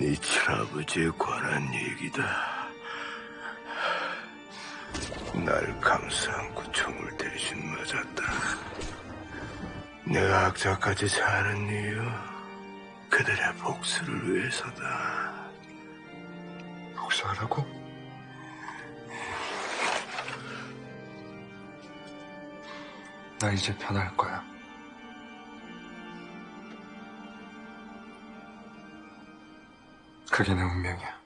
네 친아버지에 관한 얘기다. 날 감싸 안고 총을 대신 맞았다. 내가 악자까지 사는 이유, 그들의 복수를 위해서다. 복수하라고? 나 이제 변할 거야. 그게 내 운명이야.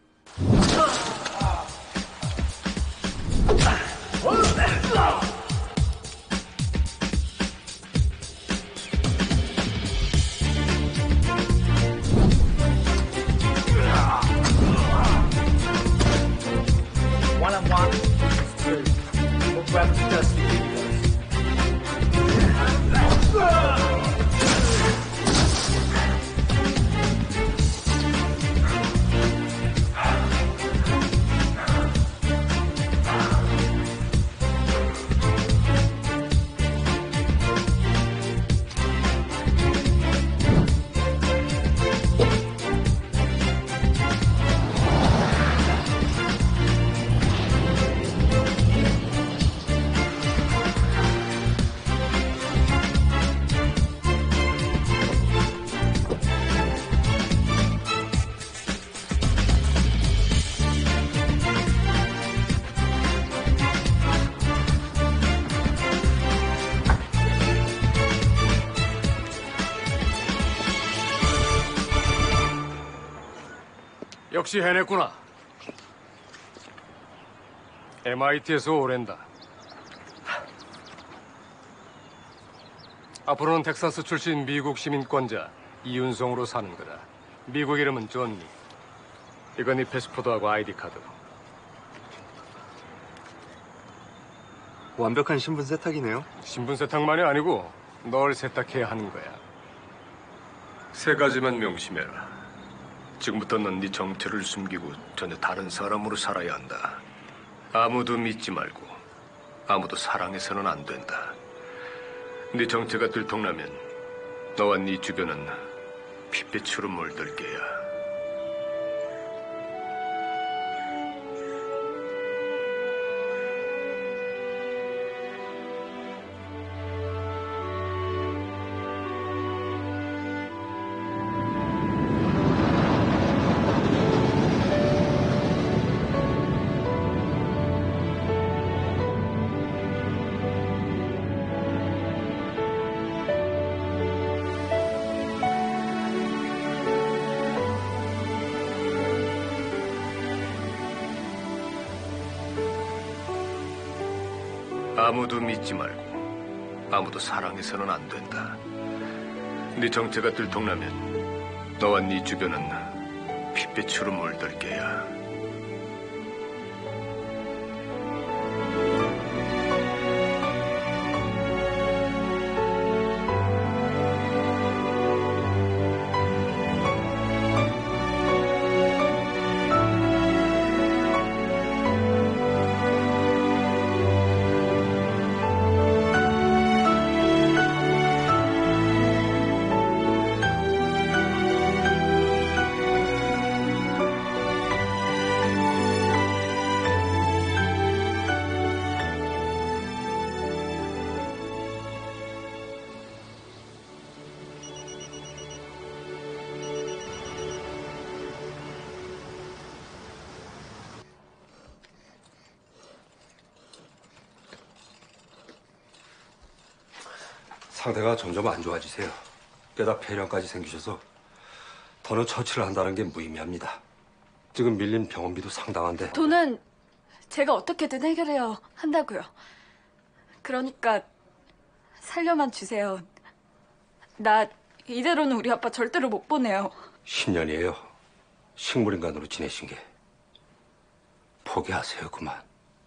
역시 해냈구나. MIT에서 오랜다. 앞으로는 텍사스 출신 미국 시민권자 이윤성으로 사는 거다. 미국 이름은 존니. 이건 네 패스포드하고 ID 카드. 완벽한 신분 세탁이네요. 신분 세탁만이 아니고 널 세탁해야 하는 거야. 세 가지만 명심해라. 지금부터 넌 네 정체를 숨기고 전혀 다른 사람으로 살아야 한다. 아무도 믿지 말고 아무도 사랑해서는 안 된다. 네 정체가 들통나면 너와 네 주변은 핏빛으로 물들 게야. 아무도 믿지 말고 아무도 사랑해서는 안 된다. 네 정체가 들통나면 너와 네 주변은 핏빛으로 물들 게야. 상태가 점점 안 좋아지세요. 게다가 폐렴까지 생기셔서 더는 처치를 한다는 게 무의미합니다. 지금 밀린 병원비도 상당한데. 돈은 제가 어떻게든 해결해야 한다고요. 그러니까 살려만 주세요. 나 이대로는 우리 아빠 절대로 못 보내요. 10년이에요. 식물인간으로 지내신 게. 포기하세요, 그만.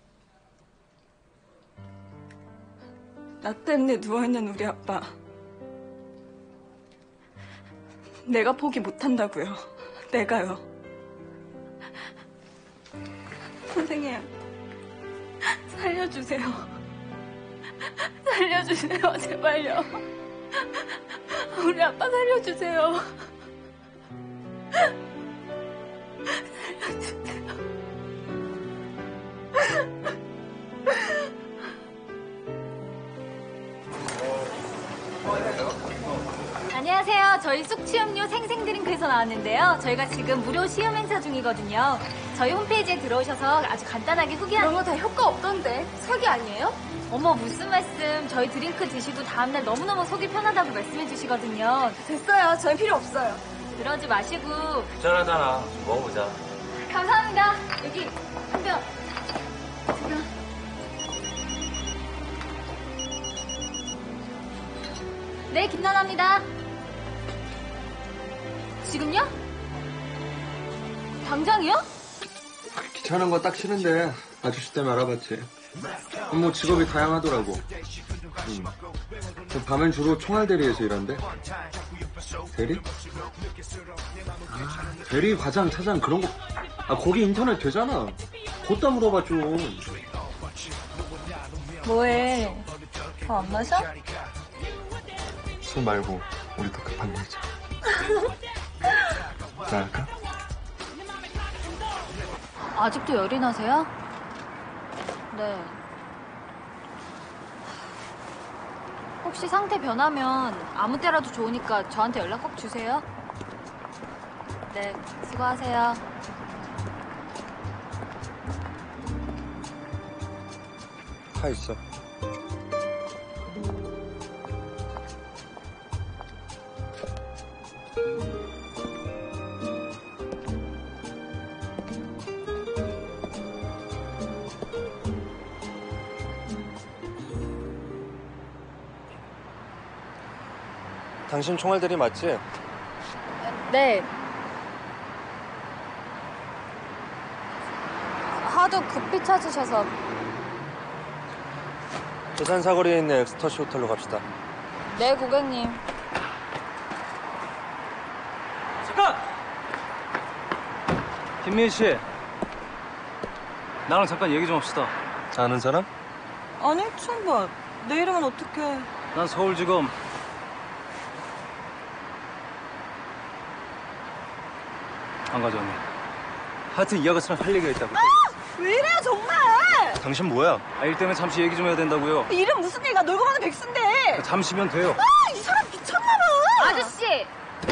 나 때문에 누워있는 우리 아빠. 내가 포기 못한다고요. 내가요. 선생님, 살려주세요. 살려주세요, 제발요. 우리 아빠 살려주세요. 저희 숙취음료 생생드링크에서 나왔는데요. 저희가 지금 무료 시음 행사 중이거든요. 저희 홈페이지에 들어오셔서 아주 간단하게 후기한... 그런 거 다 효과 없던데. 사기 아니에요? 어머, 무슨 말씀. 저희 드링크 드시고 다음날 너무너무 속이 편하다고 말씀해 주시거든요. 됐어요. 저희 필요 없어요. 그러지 마시고. 짠하잖아. 먹어보자. 감사합니다. 여기 한 병. 네, 김나나입니다. 지금요? 당장이요? 귀찮은 거 딱 싫은데 아저씨 때문에 알아봤지. 뭐 직업이 다양하더라고. 밤엔 주로 총알 대리에서 일한대. 대리? 대리, 과장, 차장 그런 거. 거기 인터넷 되잖아. 곧다 물어봐 좀. 뭐해? 더 안 마셔? 술 말고 우리 더 급한 일 있자. 나갈까? 아직도 열이 나세요? 네. 혹시 상태 변하면 아무 때라도 좋으니까 저한테 연락 꼭 주세요. 네, 수고하세요. 가 있어. 당신 총알 대리 맞지? 네. 하도 급히 찾으셔서. 부산 사거리에 있는 엑스터시 호텔로 갑시다. 네, 고객님. 잠깐! 김민 씨. 나랑 잠깐 얘기 좀 합시다. 아는 사람? 아니, 처음 봐. 내 이름은 어떻게... 난 서울지검. 안 가져왔네. 하여튼 이 아가씨랑 할 얘기가 있다고. 왜 이래요, 정말! 당신 뭐야? 일 때문에 잠시 얘기 좀 해야 된다고요. 이름 무슨 얘기가 놀고 가는 백수인데! 잠시면 돼요. 이 사람 미쳤나봐! 아저씨!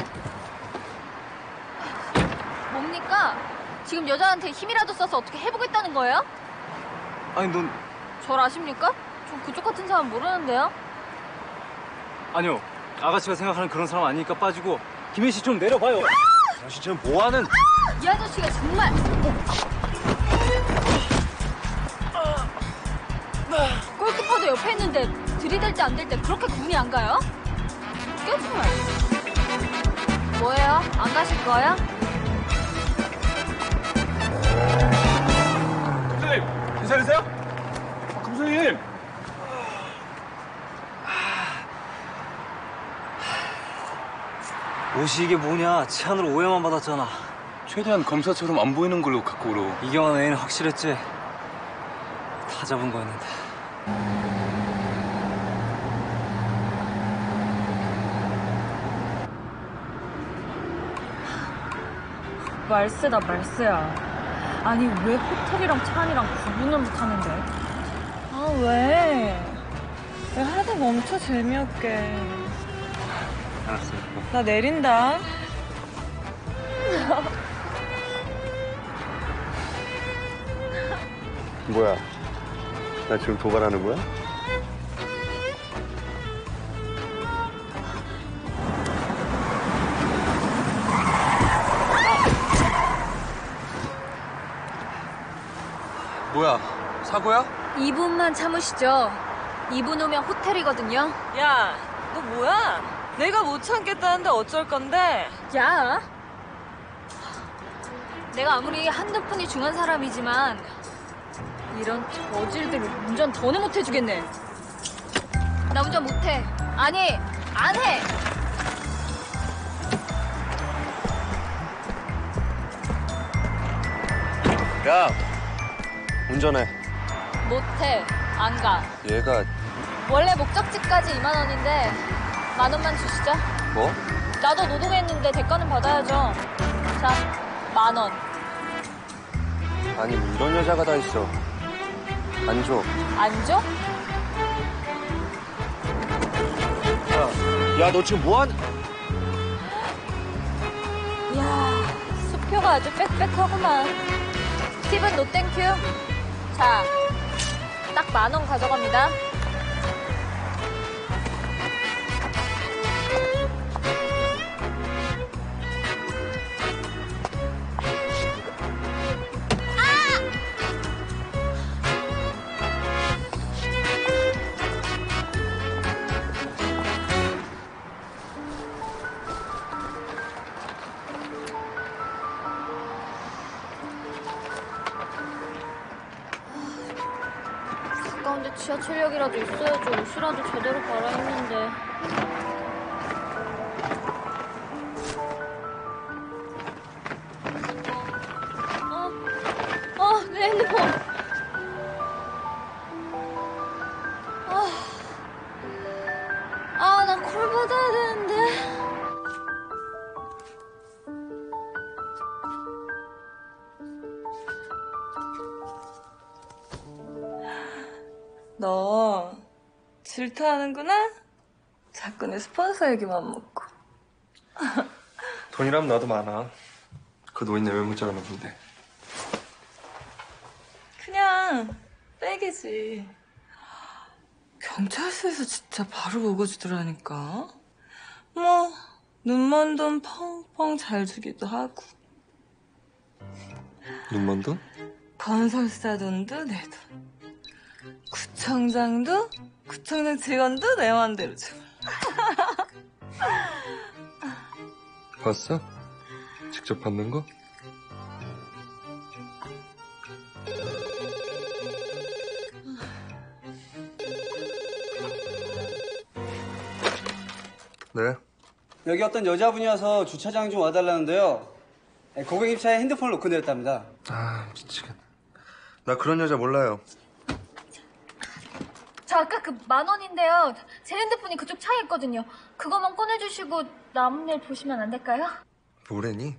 뭡니까? 지금 여자한테 힘이라도 써서 어떻게 해보겠다는 거예요? 아니 넌 절 아십니까? 전 그쪽 같은 사람 모르는데요? 아니요. 아가씨가 생각하는 그런 사람 아니니까 빠지고 김민 씨 좀 내려봐요. 당신 지금 뭐하는? 이 아저씨가 정말... 골키퍼도 옆에 있는데 들이댈 때 안 될 때 그렇게 구분이 안 가요? 웃겨 정말. 뭐예요? 안 가실 거야? 감독님, 괜찮으세요? 감독님! 옷이 이게 뭐냐. 치안으로 오해만 받았잖아. 최대한 검사처럼 안 보이는 걸로 갖고 오러. 이경환 애인은 확실했지. 다 잡은 거였는데. 말세다 말세야. 아니 왜 호텔이랑 차안이랑 구분을 못하는데? 아 왜? 왜 하다 멈춰 재미없게. 알았어. 나 내린다. 뭐야? 나 지금 도발하는 거야? 뭐야? 사고야? 2분만 참으시죠. 2분 후면 호텔이거든요. 야, 너 뭐야? 내가 못 참겠다는데 어쩔 건데? 야! 내가 아무리 한두 푼이 중한 사람이지만 이런 저질들을 운전 더는 못 해주겠네. 나 운전 못해. 아니, 안 해! 야, 운전해. 못해. 안 가. 얘가 원래 목적지까지 2만 원인데 10,000원만 주시죠. 뭐? 나도 노동했는데 대가는 받아야죠. 자, 10,000원. 아니 뭐 이런 여자가 다 있어. 안 줘. 안 줘? 야, 너 지금 뭐하는? 이야, 수표가 아주 빽빽하구만. 팁은 노 땡큐. 자, 딱 10,000원 가져갑니다. 가까운데 지하철역이라도 있어야지 옷이라도 제대로 갈아입는데. 내 핸드폰. 나 콜 받아야 되는데. 너 질투하는구나? 자꾸 내 스폰서 얘기만 먹고. 돈이라면 나도 많아. 그 노인네 왜 못 자라는데? 그냥 빼기지. 경찰서에서 진짜 바로 먹어주더라니까. 뭐 눈먼 돈 펑펑 잘 주기도 하고. 눈먼 돈? 건설사 돈도 내 돈. 구청장도 구청장 직원도 내 맘대로 줘. 봤어? 직접 받는 거? 네. 여기 어떤 여자분이 와서 주차장 좀 와달라는데요. 고객님 차에 핸드폰을 놓고 내렸답니다. 아, 미치겠네. 나 그런 여자 몰라요. 저 아까 그 10,000원인데요. 제 핸드폰이 그쪽 차에 있거든요. 그거만 꺼내주시고 남은 일 보시면 안 될까요? 뭐래니?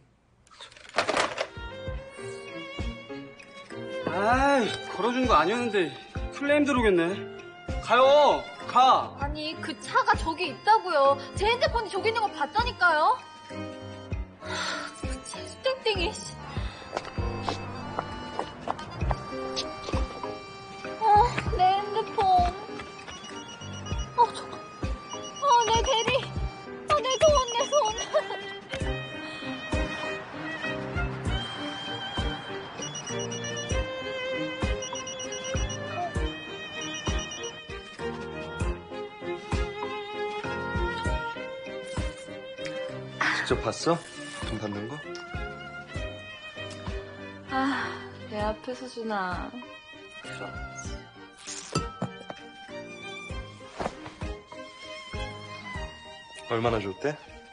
아이, 걸어준 거 아니었는데 클레임 들어오겠네. 가요, 가. 아니, 그 차가 저기 있다고요. 제 핸드폰이 저기 있는 거 봤다니까요. 진짜 땡땡이. 내 핸드폰. 내 대리. 내 손. 직접 봤어? 돈 받는 거? 내 앞에서 주나. 얼마나 줬대?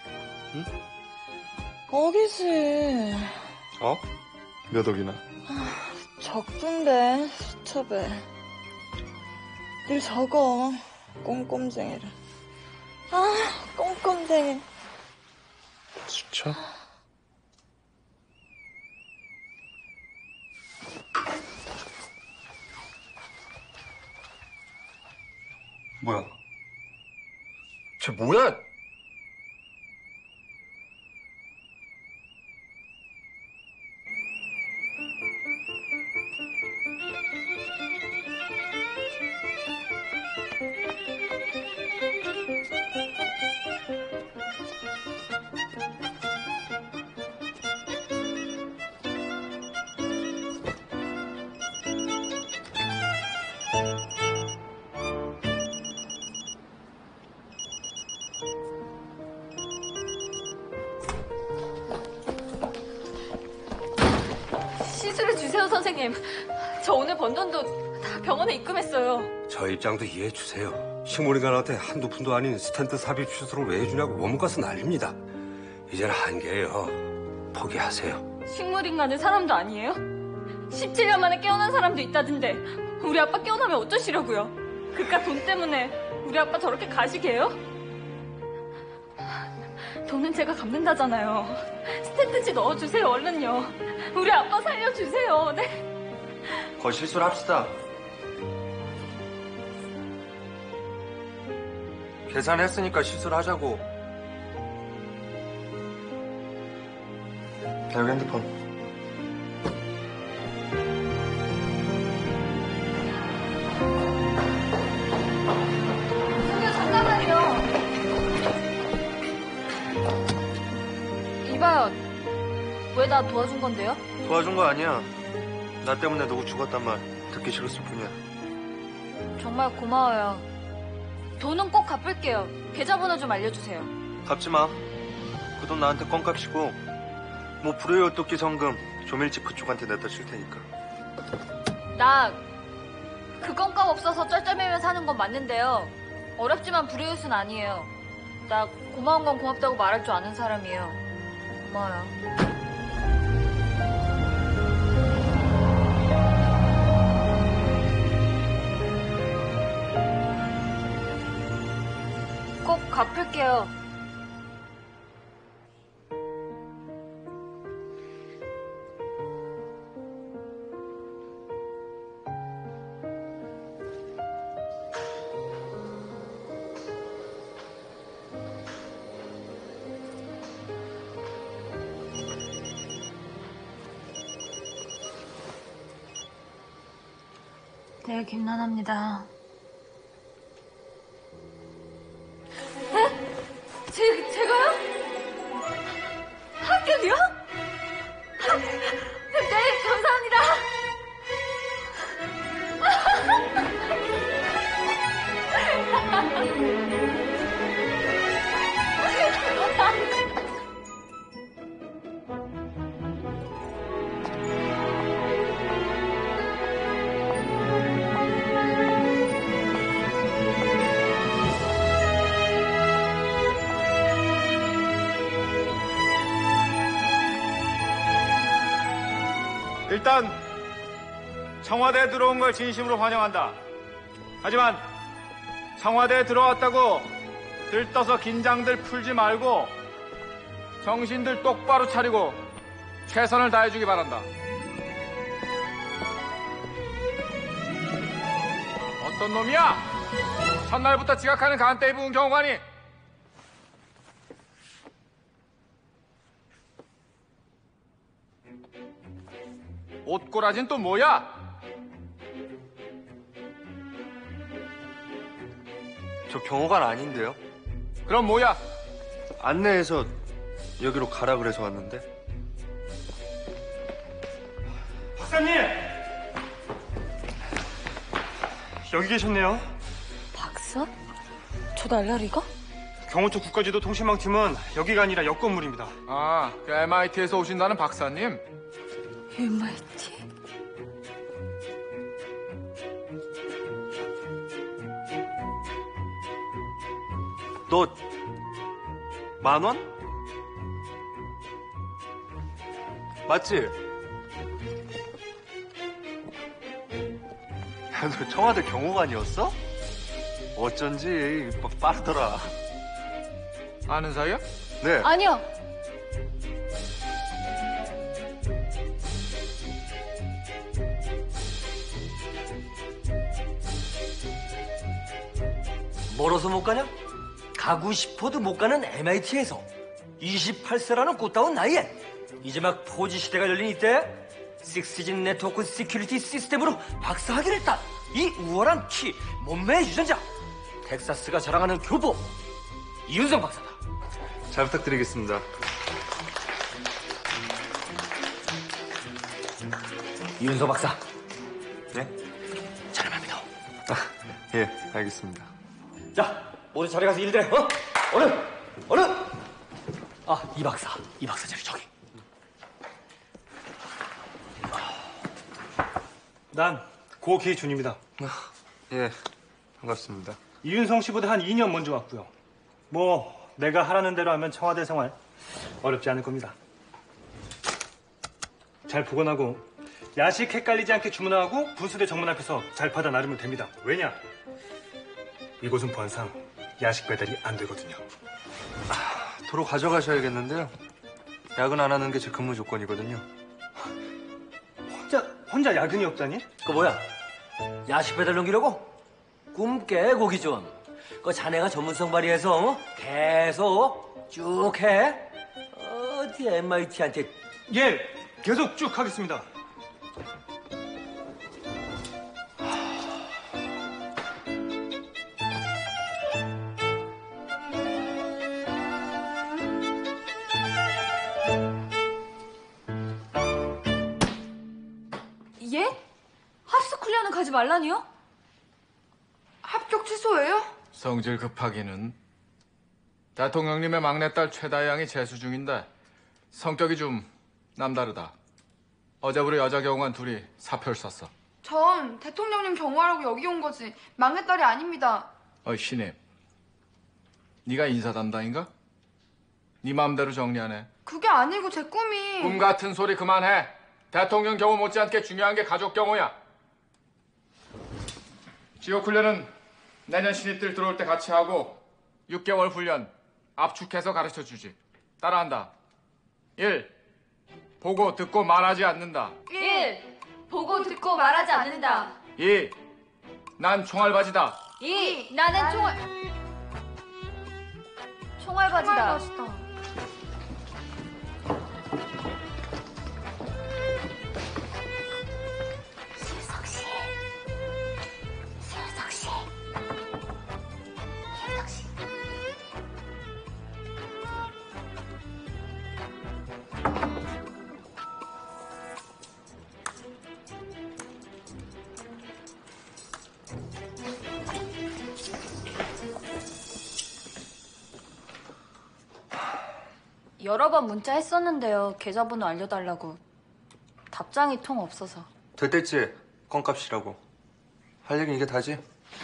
억이지. 어? 몇 억이나? 적던데 수첩에. 늘 적어. 꼼꼼쟁이를. 꼼꼼쟁이. 수첩? 뭐야? 쟤 뭐야? 시술해 주세요, 선생님. 저 오늘 번 돈도 다 병원에 입금했어요. 저 입장도 이해해 주세요. 식물인간한테 한두 푼도 아닌 스탠트 삽입 수술을 왜 해주냐고 원문가서 난립니다. 이제는 한계예요. 포기하세요. 식물인간은 사람도 아니에요? 17년 만에 깨어난 사람도 있다던데 우리 아빠 깨어나면 어쩌시려고요? 그깟 돈 때문에 우리 아빠 저렇게 가시게요? 돈은 제가 갚는다잖아요. 스탠트지 넣어주세요, 얼른요. 우리 아빠 살려주세요. 네. 거실술 합시다. 계산했으니까 시술하자고. 여기 핸드폰. 저기요, 잠깐만요. 이봐요. 왜 나 도와준 건데요? 도와준 거 아니야. 나 때문에 누구 죽었단 말 듣기 싫었을 뿐이야. 정말 고마워요. 돈은 꼭 갚을게요. 계좌번호 좀 알려주세요. 갚지 마. 그 돈 나한테 껌값이고 뭐 불효의 오토끼 성금 조밀집 그쪽한테 내다 줄 테니까. 나 그 껌값 없어서 쩔쩔매며 사는 건 맞는데요. 어렵지만 불효의순 아니에요. 나 고마운 건 고맙다고 말할 줄 아는 사람이에요. 고마워요. 꼭 갚을게요. 네, 김난아입니다. 제가요? 합격이요? 네, 감사합니다. 일단 청와대에 들어온 걸 진심으로 환영한다. 하지만 청와대에 들어왔다고 들떠서 긴장들 풀지 말고 정신들 똑바로 차리고 최선을 다해주기 바란다. 어떤 놈이야? 첫날부터 지각하는 간대 입은 경호관이. 옷꼬라진 또 뭐야? 저 경호관 아닌데요? 그럼 뭐야? 안내해서 여기로 가라 그래서 왔는데. 박사님! 여기 계셨네요. 박사? 저 날라리가? 경호처 국가지도 통신망팀은 여기가 아니라 옆 건물입니다. 아, 그 MIT에서 오신다는 박사님? MIT? 너 10,000원? 맞지? 야, 너 청와대 경호관이었어? 어쩐지 막 빠르더라. 아는 사이야? 네. 아니요. 멀어서 못 가냐? 가고 싶어도 못 가는 MIT에서 28세라는 꽃다운 나이에 이제 막 포지 시대가 열린 이때 식스시즌 네트워크 시큐리티 시스템으로 박사학위를 딴 이 우월한 키, 몸매의 유전자 텍사스가 자랑하는 교포 이윤성 박사다. 잘 부탁드리겠습니다. 이윤성 박사. 네? 잘만 믿어. 예, 알겠습니다. 자, 모두 자리 가서 일들 해. 어? 얼른! 아, 이 박사 자리 저기. 난 고 기준입니다. 예, 반갑습니다. 이윤성 씨보다 한 2년 먼저 왔고요. 뭐 내가 하라는 대로 하면 청와대 생활 어렵지 않을 겁니다. 잘 보관하고 야식 헷갈리지 않게 주문하고 분수대 정문 앞에서 잘 받아 나르면 됩니다. 왜냐? 이곳은 보안상 야식 배달이 안 되거든요. 도로 가져가셔야겠는데요. 야근 안 하는 게 제 근무 조건이거든요. 혼자 야근이 없다니? 그거 뭐야? 야식 배달 넘기려고? 꿈 깨, 고기준. 그 자네가 전문성 발휘해서 계속 쭉 해. 어디 MIT한테 예, 계속 쭉 하겠습니다. 예? 합숙 훈련은 가지 말라니요? 합격 취소예요? 성질 급하기는. 대통령님의 막내딸 최다양이 재수 중인데 성격이 좀 남다르다. 어제부로 여자 경호관 둘이 사표를 썼어. 전 대통령님 경호하라고 여기 온 거지 막내딸이 아닙니다. 신입. 네가 인사 담당인가? 네 마음대로 정리하네. 그게 아니고 제 꿈이... 꿈 같은 소리 그만해. 대통령 경호 못지않게 중요한 게 가족 경호야. 지옥 훈련은 내년 신입들 들어올 때 같이 하고 6개월 훈련 압축해서 가르쳐주지. 따라한다. 1. 보고 듣고 말하지 않는다. 1. 보고 듣고 말하지 않는다. 2. 난 총알바지다. 2. 나는 총알바지다. 여러 번 문자했었는데요. 계좌번호 알려달라고. 답장이 통 없어서. 됐댔지? 껌값이라고. 할 얘기 이게 다지?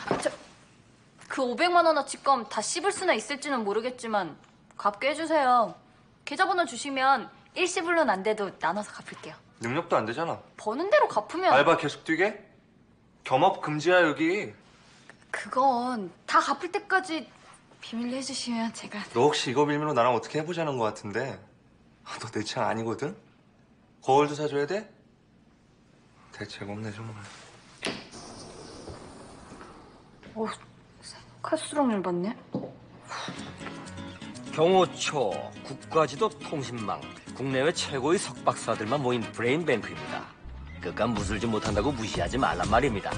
그 500만 원어치 껌 다 씹을 수나 있을지는 모르겠지만 갚게 해주세요. 계좌번호 주시면 일시불로는 안 돼도 나눠서 갚을게요. 능력도 안 되잖아. 버는 대로 갚으면... 알바 계속 뛰게? 겸업 금지야 여기. 그건 다 갚을 때까지 비밀로 해주시면 제가... 너 혹시 이거 빌미로 나랑 어떻게 해보자는 거 같은데 너 내 취향 아니거든? 거울도 사줘야 돼? 대책 없네 정말. 생각할 수록 열받네. 경호처, 국가지도 통신망, 국내외 최고의 석박사들만 모인 브레인뱅크입니다. 그깟 무술 좀 못한다고 무시하지 말란 말입니다.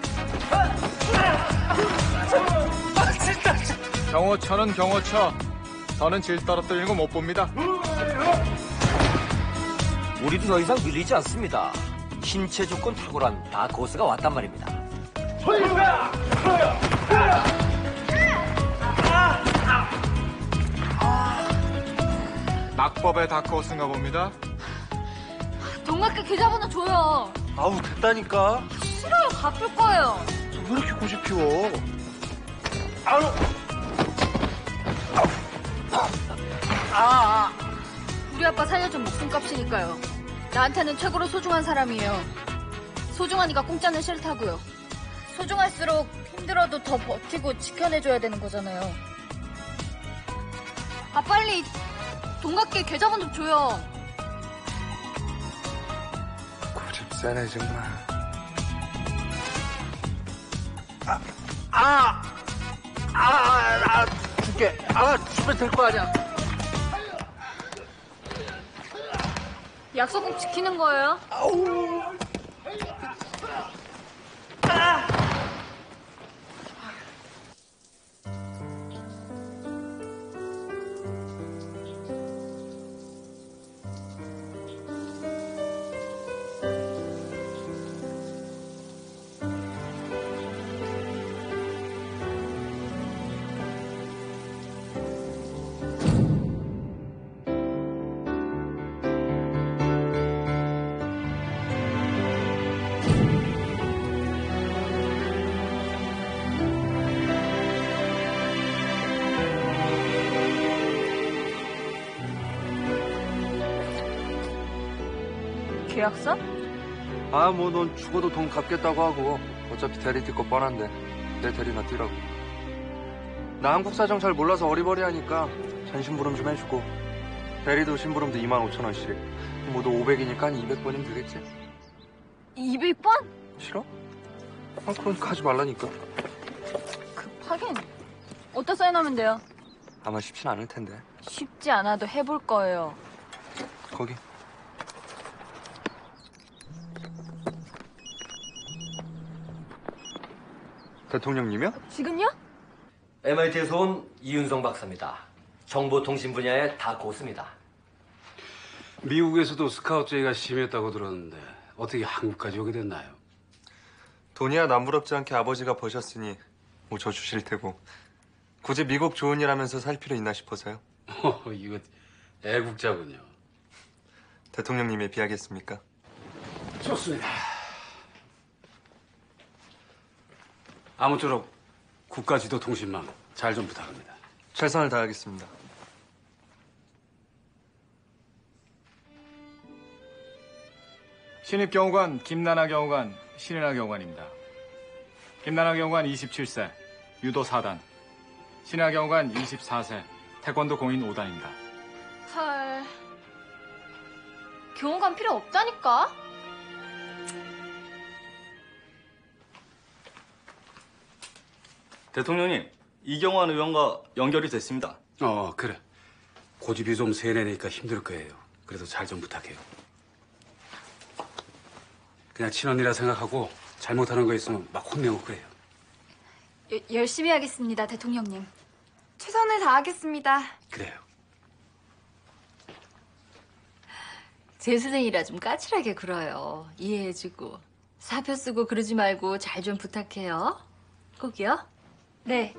경호처는 경호처. 저는 질 떨어뜨리는 거 못 봅니다. 우리도 더 이상 밀리지 않습니다. 신체 조건 탁월한 다크호스가 왔단 말입니다. 낙법의 다크호스인가 봅니다. 동갑계 계좌번호 줘요. 아우 됐다니까. 싫어요. 갚을 거예요. 왜 이렇게 고집 피워? 아우. 우리 아빠 살려준 목숨값이니까요. 나한테는 최고로 소중한 사람이에요. 소중하니까 공짜는 싫다고요. 소중할수록 힘들어도 더 버티고 지켜내줘야 되는 거잖아요. 아 빨리 동갑계 계좌번호 줘요. 고집 세네 정말. 줄게. 주면 될 거 아니야. 약속 꼭 지키는 거예요? 계약서? 뭐 넌 죽어도 돈 갚겠다고 하고 어차피 대리 뛸 거 뻔한데 내 대리나 뛰라고. 나 한국 사정 잘 몰라서 어리버리하니까 전심부름 좀 해주고 대리도 심부름도 25,000원씩. 모두 500이니까 한 200번이면 되겠지? 200번? 싫어? 그러니까 하지 말라니까. 급하긴. 어디다 사인하면 돼요? 아마 쉽진 않을 텐데. 쉽지 않아도 해볼 거예요. 거기. 대통령님이요? 지금요? MIT에서 온 이윤성 박사입니다. 정보통신 분야의 다 고수입니다. 미국에서도 스카우트 제의가 심했다고 들었는데 어떻게 한국까지 오게 됐나요? 돈이야 남부럽지 않게 아버지가 버셨으니 뭐 저 주실 테고 굳이 미국 좋은 일 하면서 살 필요 있나 싶어서요. 이거 애국자군요. 대통령님에 비하겠습니까? 좋습니다. 아무쪼록 국가지도통신망 잘 좀 부탁합니다. 최선을 다하겠습니다. 신입경호관 김나나 경호관 신인하 경호관입니다. 김나나 경호관 27세 유도 4단, 신인하 경호관 24세 태권도 공인 5단입니다. 헐. 경호관 필요 없다니까? 대통령님, 이경환 의원과 연결이 됐습니다. 그래. 고집이 좀 세뇌니까 힘들 거예요. 그래도 잘 좀 부탁해요. 그냥 친언니라 생각하고 잘못하는 거 있으면 막 혼내고 그래요. 열심히 하겠습니다, 대통령님. 최선을 다하겠습니다. 그래요. 재수생이라 좀 까칠하게 굴어요. 이해해주고. 사표 쓰고 그러지 말고 잘 좀 부탁해요. 꼭이요? 네.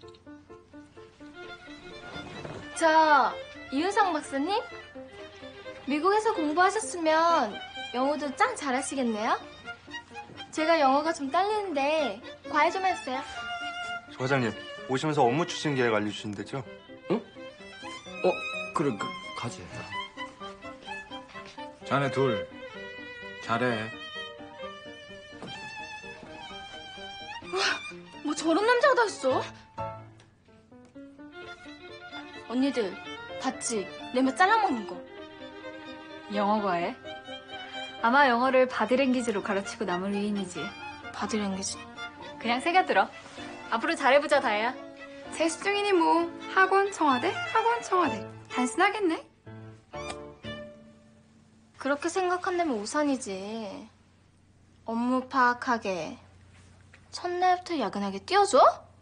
이윤성 박사님? 미국에서 공부하셨으면 영어도 짱 잘하시겠네요? 제가 영어가 좀 딸리는데 과외 좀 해주세요. 조 과장님, 오시면서 업무 추진 계획 알려주신대죠? 그래, 가지. 자네 둘 잘해. 뭐 저런 남자가 다 있어? 언니들 봤지? 내면 잘라먹는 거. 영어 과외? 아마 영어를 바디랭귀지로 가르치고 남을 위인이지. 바디랭귀지? 그냥 새겨들어. 앞으로 잘해보자, 다혜야. 재수 중이니 뭐 학원 청와대 학원 청와대 단순하겠네. 그렇게 생각한다면 우산이지. 업무 파악하게 첫날부터 야근하게 띄워줘?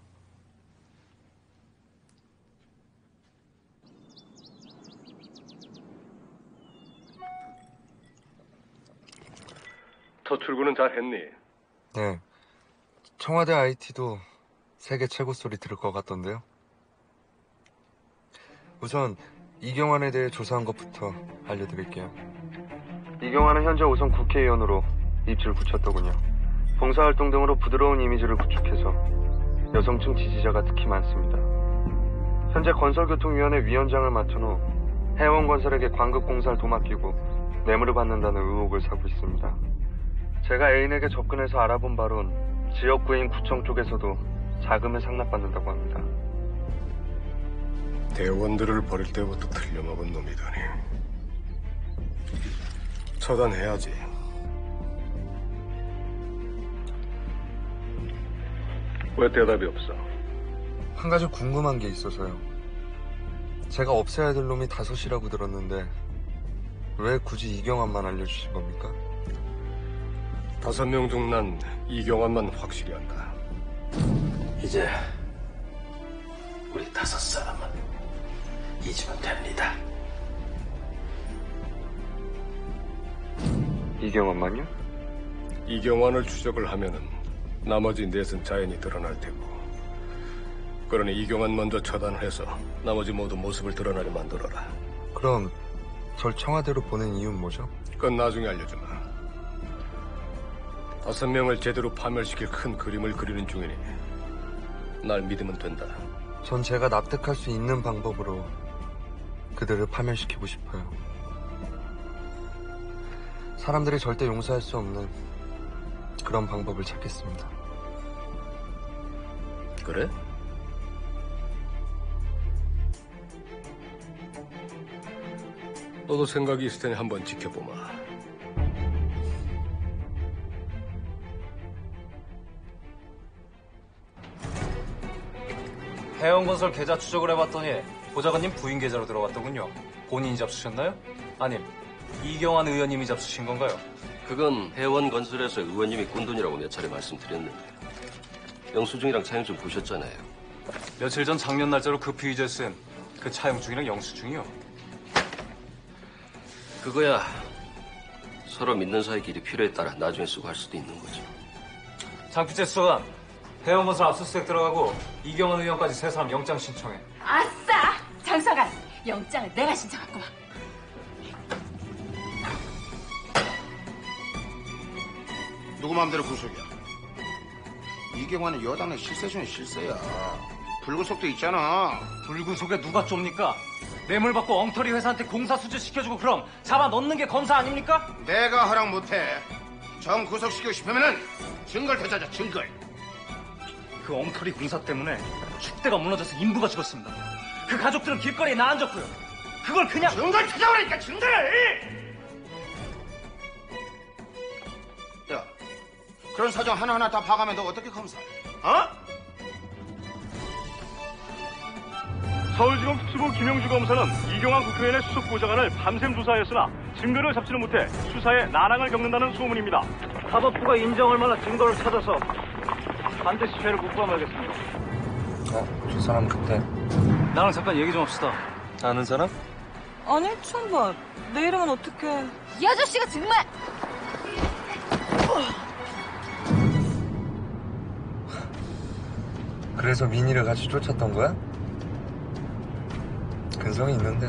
첫 출근은 잘했니? 네. 청와대 IT도 세계 최고 소리 들을 것 같던데요. 우선 이경환에 대해 조사한 것부터 알려드릴게요. 이경환은 현재 오선 국회의원으로 입지를 굳혔더군요. 봉사활동 등으로 부드러운 이미지를 구축해서 여성층 지지자가 특히 많습니다. 현재 건설교통위원회 위원장을 맡은 후 해원건설에게 광급공사를 도맡기고 뇌물을 받는다는 의혹을 사고 있습니다. 제가 애인에게 접근해서 알아본 바론 지역구인 구청 쪽에서도 자금을 상납받는다고 합니다. 대원들을 버릴 때부터 틀려먹은 놈이더니 처단해야지. 왜 대답이 없어? 한 가지 궁금한 게 있어서요. 제가 없애야 될 놈이 5이라고 들었는데 왜 굳이 이경환만 알려주신 겁니까? 5명 중 난 이경환만 확실히 안다. 이제 우리 5사람은 잊으면 됩니다. 이경환만요? 이경환을 추적을 하면은 나머지 넷은 자연히 드러날 테고, 그러니 이경환 먼저 처단해서 나머지 모두 모습을 드러나게 만들어라. 그럼 절 청와대로 보낸 이유는 뭐죠? 그건 나중에 알려주마. 5명을 제대로 파멸시킬 큰 그림을 그리는 중이니 날 믿으면 된다. 전 제가 납득할 수 있는 방법으로 그들을 파멸시키고 싶어요. 사람들이 절대 용서할 수 없는 그런 방법을 찾겠습니다. 그래? 너도 생각이 있을 테니 한번 지켜보마. 해원건설 계좌 추적을 해봤더니 보좌관님 부인 계좌로 들어갔더군요. 본인이 잡수셨나요? 아님 이경환 의원님이 잡수신 건가요? 그건 해원건설에서 의원님이 꾼 돈이라고 몇 차례 말씀드렸는데. 영수증이랑 차영증 보셨잖아요. 며칠 전 작년 날짜로 급히 위조쓴 그 차영증이랑 영수증이요. 그거야 서로 믿는 사이끼리 필요에 따라 나중에 쓰고 할 수도 있는 거죠. 장피재 수사관, 해운건설 압수수색 들어가고 이경원 의원까지 세 사람 영장 신청해. 아싸! 장사관, 영장을 내가 신청할거 봐. 누구 마음대로 구속이야? 이경환은 여당의 실세 중에 실세야. 불구속도 있잖아. 불구속에 누가 좁니까? 뇌물 받고 엉터리 회사한테 공사 수주 시켜주고 그럼 잡아 넣는 게 검사 아닙니까? 내가 허락 못해. 정 구속시키고 싶으면은 증거를 되찾아, 증거를. 그 엉터리 공사 때문에 축대가 무너져서 인부가 죽었습니다. 그 가족들은 길거리에 나앉았고요. 그걸 그냥 증거를 찾아오라니까, 증거를! 야, 그런 사정 하나하나 다 봐가면 너 어떻게 검사해? 어? 서울지검 특수부 김영주 검사는 이경환 국회의원의 수석 보좌관을 밤샘 조사했으나 증거를 잡지는 못해 수사에 난항을 겪는다는 소문입니다. 사법부가 인정할 만한 증거를 찾아서 반드시 죄를 묵과하겠습니다. 저 사람 그때 나랑 잠깐 얘기 좀 합시다. 아는 사람? 아니, 처음 봐. 내 이름은 어떻게... 이 아저씨가 정말... 그래서 민희를 같이 쫓았던 거야? 근성이 있는데.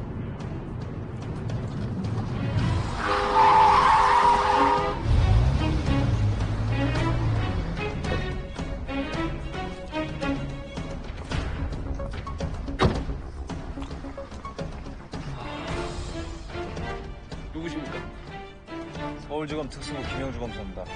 누구십니까? 서울지검 특수부 김영주 검사입니다.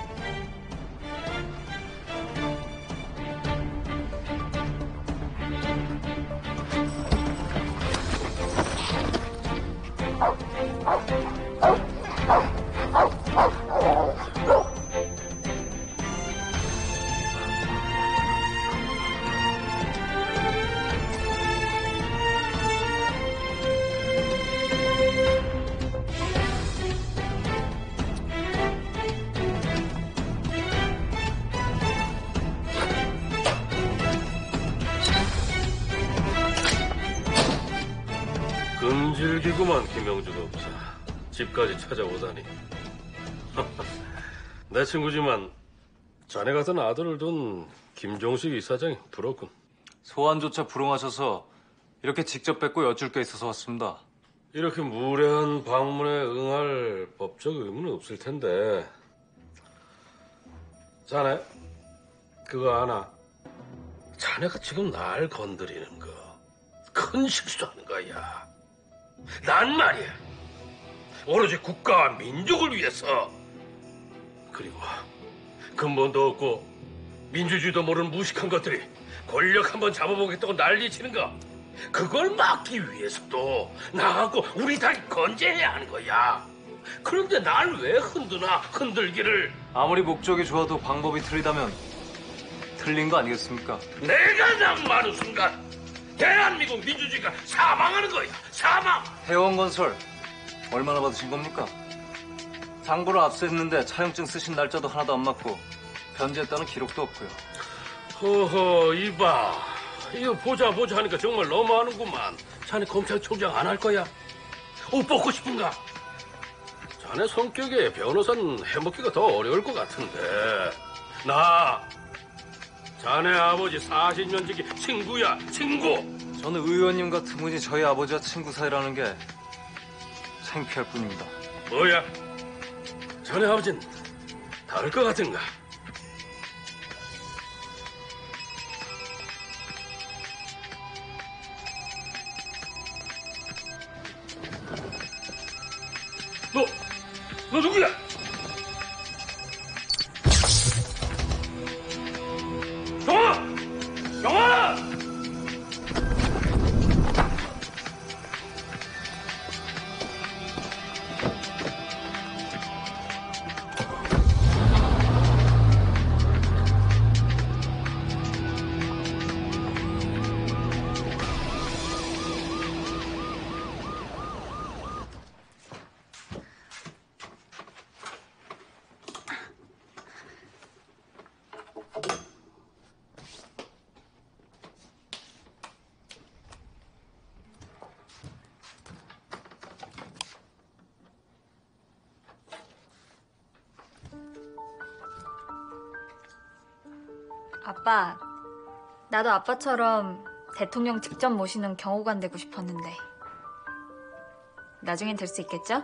금질기구만 김영주 검사. 집까지 찾아오다니. 내 친구지만 자네 같은 아들을 둔 김종식 이사장이 부럽군. 소환조차 불응하셔서 이렇게 직접 뵙고 여쭐 게 있어서 왔습니다. 이렇게 무례한 방문에 응할 법적 의무는 없을 텐데. 자네 그거 아나? 자네가 지금 날 건드리는 거 큰 실수하는 거야. 난 말이야, 오로지 국가와 민족을 위해서, 그리고 근본도 없고 민주주의도 모르는 무식한 것들이 권력 한번 잡아보겠다고 난리치는 거, 그걸 막기 위해서도 나하고 우리 당이 건재해야 하는 거야. 그런데 날 왜 흔들기를. 아무리 목적이 좋아도 방법이 틀리다면 틀린 거 아니겠습니까? 내가 낭만하는 순간 대한민국 민주주의가 사망하는 거야. 사망. 해원건설 얼마나 받으신 겁니까? 장부를 압수했는데 차용증 쓰신 날짜도 하나도 안 맞고 변제했다는 기록도 없고요. 허허, 이봐, 이거 보자 하니까 정말 너무하는구만. 자네 검찰총장 안 할 거야? 옷 벗고 싶은가? 자네 성격에 변호사는 해먹기가 더 어려울 것 같은데. 나 자네 아버지 40년 지기 친구야, 친구. 저는 의원님 같은 분이 저희 아버지와 친구 사이라는 게 창피할 뿐입니다. 뭐야? 자네 아버지는 다를 것 같은가? 너 누구야? 영아! 아빠, 나도 아빠처럼 대통령 직접 모시는 경호관 되고 싶었는데 나중엔 될 수 있겠죠?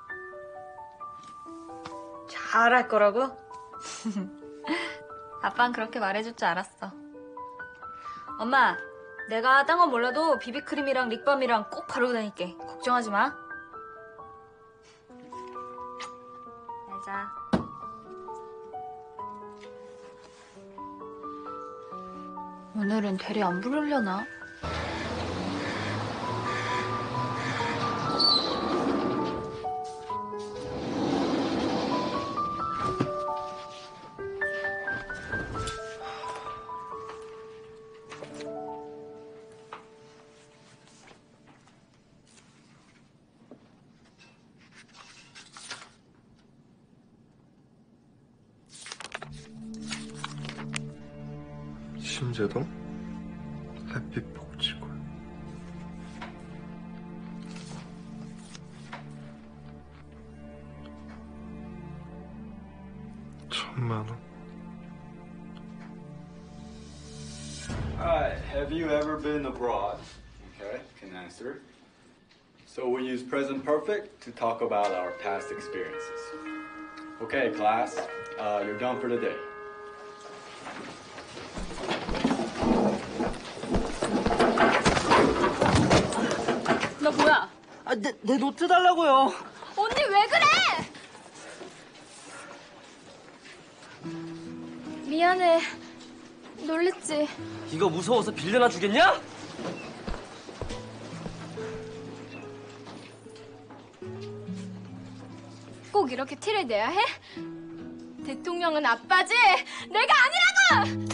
잘할 거라고? 아빠는 그렇게 말해줄 줄 알았어. 엄마, 내가 딴 건 몰라도 비비크림이랑 립밤이랑 꼭 바르고 다닐게. 걱정하지 마. 잘 자. 오늘은 대리 안 부르려나? 심재동? 햇빛 복지관. 천만 원. Alright, have you ever been abroad? Okay, can answer. So we use present perfect to talk about our past experiences. Okay, class, you're done for the day. 너 뭐야? 아, 내 노트 달라고요. 언니 왜 그래? 미안해. 놀랬지? 이거 무서워서 빌려나 주겠냐? 꼭 이렇게 티를 내야 해? 대통령은 아빠지? 내가 아니라고!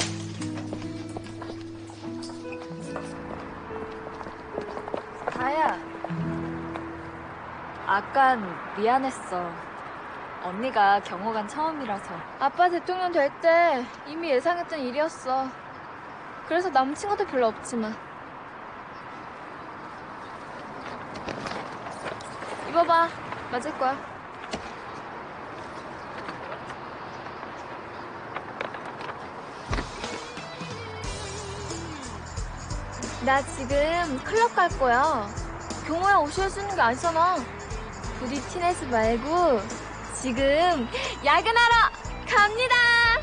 다혜야, 아깐 미안했어. 언니가 경호관 처음이라서. 아빠 대통령 될 때 이미 예상했던 일이었어. 그래서 남친 것도 별로 없지만. 입어봐. 맞을 거야. 나 지금 클럽 갈 거야. 경호야 옷을 쓰는 게 아니잖아. 부디 티내지 말고 지금 야근하러 갑니다.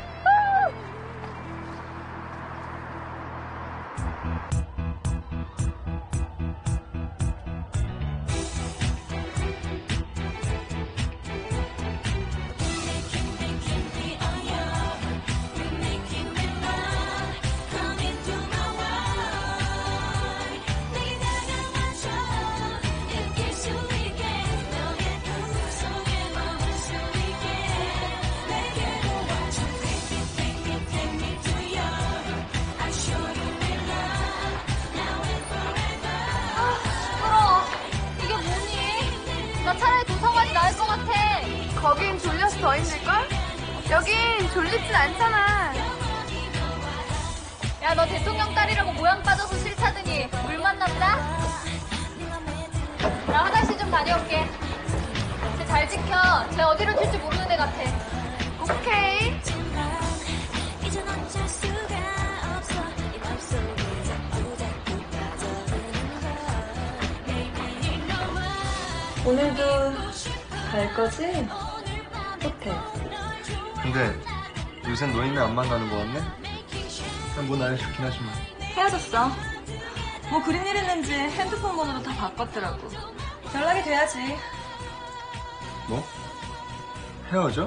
거긴 졸려서 더 힘들걸? 여긴 졸리진 않잖아. 야, 너 대통령 딸이라고 모양 빠져서 싫다더니 물만 남다? 나 화장실 좀 다녀올게. 쟤 잘 지켜. 쟤 어디로 튈지 모르는 애 같아. 오케이. 오늘도 갈 거지? 호텔. 근데 요샌 노인네 안 만나는 거 같네? 뭐 나야 좋긴 하지만. 헤어졌어. 뭐 그린 일 있는지 핸드폰 번호도 다 바꿨더라고. 연락이 돼야지. 뭐? 헤어져?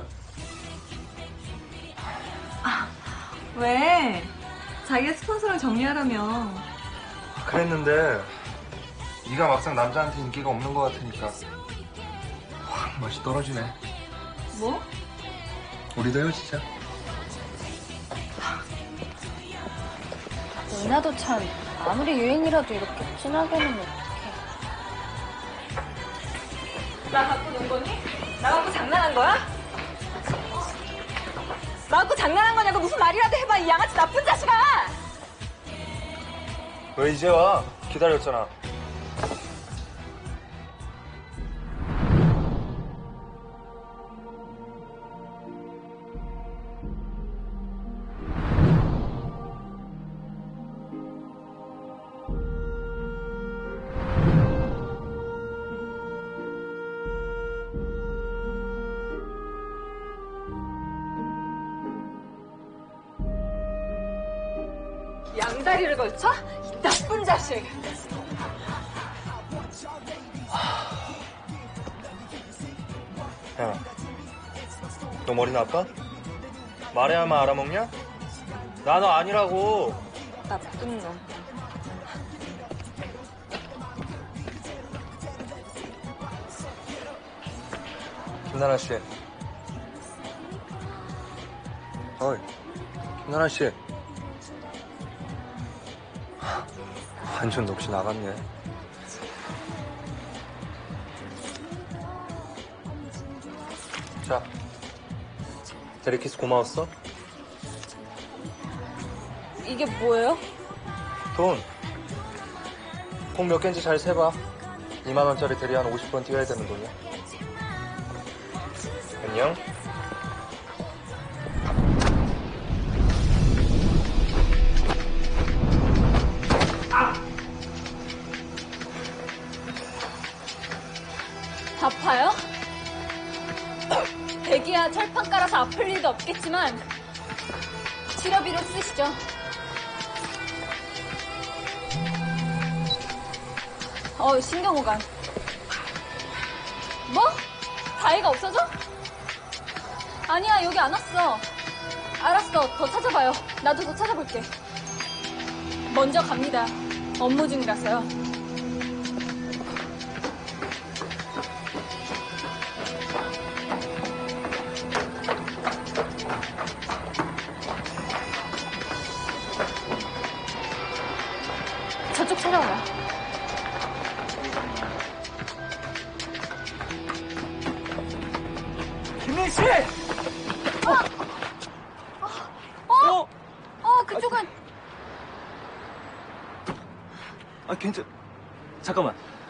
아, 왜? 자기가 스폰서랑 정리하라며. 그랬는데 네가 막상 남자한테 인기가 없는 것 같으니까 확 멋이 떨어지네. 뭐? 우리도 헤어지자. 은하도 참 아무리 유행이라도 이렇게 진하게는 어떡해. 나 갖고 논 거니? 나 갖고 장난한 거야? 나 갖고 장난한 거냐고 무슨 말이라도 해봐, 이 양아치 나쁜 자식아! 왜 이제 와? 기다렸잖아. 양다리를 걸쳐? 이 나쁜 자식. 야, 너 머리 나빠? 말해야만 알아먹냐? 나 너 아니라고. 나쁜 놈. 김나라 씨. 어이, 김나라 씨. 완전 넋이 나갔네. 자, 데리키스 고마웠어? 이게 뭐예요? 돈. 공 몇 개인지 잘 세봐. 2만 원짜리 대리 한 50번 띄워야 되는 돈이야. 안녕. 아파요? 대기야 철판 깔아서 아플 일도 없겠지만 치료비로 쓰시죠. 신경호감. 뭐? 다이가 없어져? 아니야, 여기 안 왔어. 알았어, 더 찾아봐요. 나도 더 찾아볼게. 먼저 갑니다. 업무 중이라서요. 저쪽 찾아와요. 김민 씨! 그쪽은. 괜찮. 잠깐만.